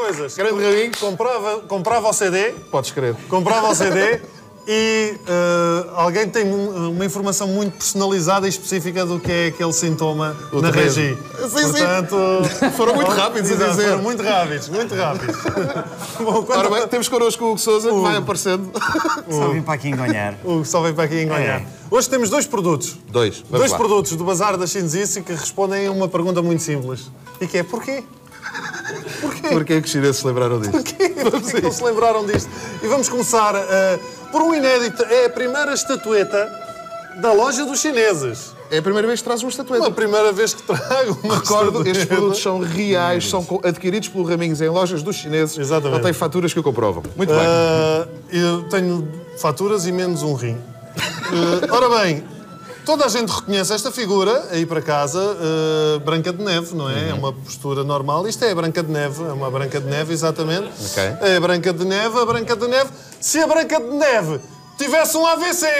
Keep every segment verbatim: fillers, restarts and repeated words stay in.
coisas. Grande Raminhos. Comprava, comprava o C D. Podes crer. Comprava o C D e uh, alguém tem um, uma informação muito personalizada e específica do que é aquele sintoma O na terreno. regi. Sim, Portanto, sim. Foram muito rápidos a Exato, dizer. Foram muito rápidos, muito rápidos. Bom, quando... Ora bem, temos connosco o Hugo Sousa, que vai aparecendo. Só vim para aqui enganhar. O só vem para aqui enganar. É. Hoje temos dois produtos. Dois. Vamos Dois lá. produtos do Bazar da Shinzice que respondem a uma pergunta muito simples. E que é porquê? Porquê? Porquê é que os chineses se lembraram disto? Porquê? Porquê que não se lembraram disto? E vamos começar uh, por um inédito. É a primeira estatueta da loja dos chineses. É a primeira vez que trazes uma estatueta. Uma primeira vez que trago uma Recordo, estatueta. estes produtos são reais, são co- adquiridos pelo Raminhos em lojas dos chineses. Exatamente. Ele tem faturas que o comprovam. Muito bem. Uh, eu tenho faturas e menos um rim. Uh, ora bem, toda a gente reconhece esta figura aí para casa, uh, Branca de Neve, não é? Uhum. É uma postura normal. Isto é a Branca de Neve, é uma Branca de Neve, exatamente. Ok. É a Branca de Neve, a Branca de Neve. Se a Branca de Neve tivesse um A V C,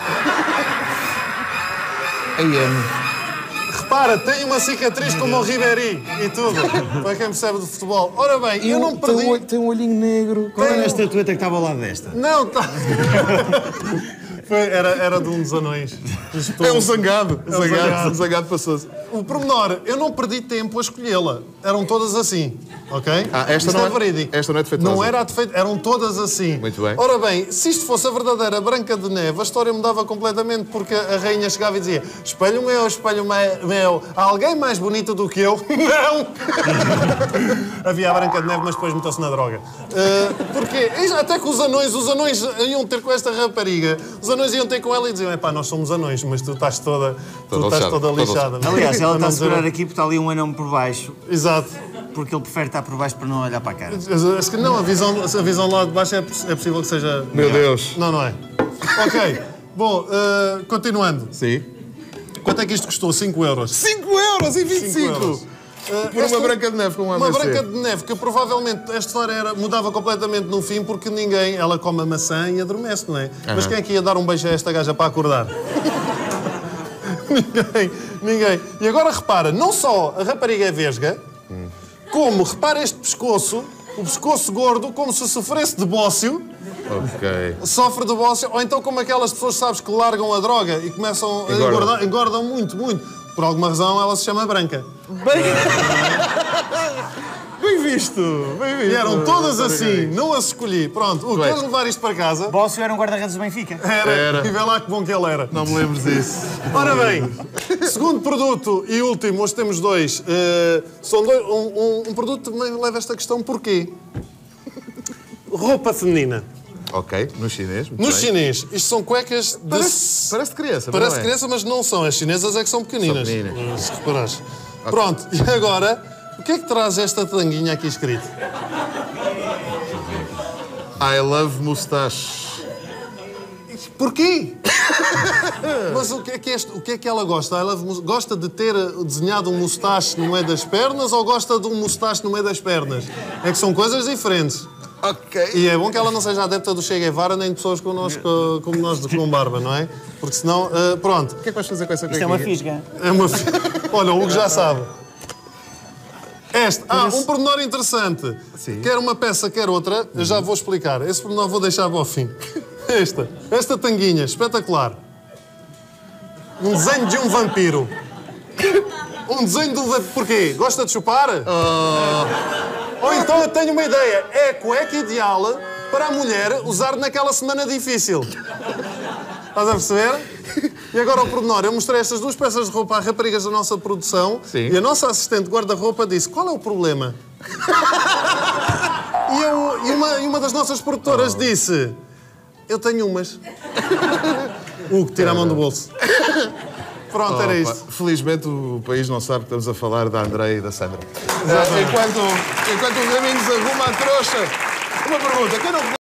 Aí é. repara, tem uma cicatriz como o Ribéry e tudo, para quem percebe de futebol. Ora bem, eu não Tem um, perdi... olho- tem um olhinho negro. Qual era a estatueta que estava ao lado desta? Não, tá... Foi, era, era de um dos anões. É um zangado. É um zangado. zangado. zangado passou-se. O pormenor, eu não perdi tempo a escolhê-la. Eram todas assim, ok? Ah, esta isto não é é- verídico. esta não é defeituosa. Não era defeito, eram todas assim. Muito bem. Ora bem, se isto fosse a verdadeira Branca de Neve, a história mudava completamente, porque a rainha chegava e dizia: espelho meu, espelho me- meu, há alguém mais bonito do que eu? Não! Havia a Branca de Neve, mas depois meteu-se na droga. Uh, porque até que os anões, os anões iam ter com esta rapariga, os anões iam ter com ela e diziam: epá, nós somos anões, mas tu estás toda, tu Toda estás lixada, toda toda lixada. não é? Aliás, ela Para está não a dizer- segurar aqui porque está ali um anão por baixo, Exato. porque ele prefere estar por baixo para não olhar para a cara. Acho que não, a visão, a visão lá de baixo é, poss- é possível que seja... Meu Deus. Não, não é. Ok. Bom, uh, continuando. Sim. Quanto é que isto custou? cinco euros. cinco euros e vinte e cinco cinco. euros. Uh, Por esta- uma Branca de Neve com um A V C. Uma Branca de Neve que provavelmente esta história era, mudava completamente no fim porque ninguém... Ela come a maçã e adormece, não é? Mas quem é que ia dar um beijo a esta gaja para acordar? Ninguém, ninguém. E agora repara, não só a rapariga é vesga, como, repara este pescoço, o pescoço gordo, como se sofresse de bócio, Ok. sofre de bócio, ou então como aquelas pessoas, sabes, que largam a droga e começam a Engordam. engordar, engordam muito, muito. Por alguma razão ela se chama Branca. Bem visto. Bem visto. E eram todas assim, não as escolhi. Pronto, o Bem. queres levar isto para casa? Bócio era um guarda-redes do Benfica. Era. Era. E vê lá que bom que ele era. Não me lembro disso. Ora bem, segundo produto e último, hoje temos dois. eh, são dois um, um, um produto que também leva esta questão, porquê? Roupa feminina. Ok, no chinês. muito No bem. chinês, isto são cuecas de... Parece, parece de criança, mas Parece não é. criança, mas não são. As chinesas é que são pequeninas. São pequeninas. Se reparares. Pronto, e agora, o que é que traz esta tanguinha aqui escrito? I love mustache. Porquê? Mas o que é que, este, o que, é que ela gosta? Ela gosta de ter desenhado um mustache no meio das pernas ou gosta de um mustache no meio das pernas? É que são coisas diferentes. Ok. E é bom que ela não seja adepta do Che Guevara nem de pessoas como nós, como nós com barba, não é? Porque senão, uh, pronto. O que é que vais fazer com essa Isto é uma cuequinha? fisga. É uma... fi- Olha, o Hugo já sabe. Este. Ah, um pormenor interessante. Sim. Quer uma peça, quer outra, eu já vou explicar. Esse pormenor vou deixar para o fim. Esta. Esta tanguinha, espetacular. Um desenho de um vampiro. Um desenho de um vampiro. Porquê? Gosta de chupar? Ou então eu tenho uma ideia. É a cueca ideal para a mulher usar naquela semana difícil. Estás a perceber? E agora o pormenor. Eu mostrei estas duas peças de roupa a raparigas da nossa produção. Sim. E a nossa assistente guarda-roupa disse: qual é o problema? e, eu, e, uma, e uma das nossas produtoras disse: eu tenho umas. Hugo, tira a mão do bolso. Pronto, era Opa, isto. felizmente o país não sabe que estamos a falar da Andréia e da Sandra. Ah, enquanto, enquanto o Raminhos arruma a trouxa, uma pergunta. Quem não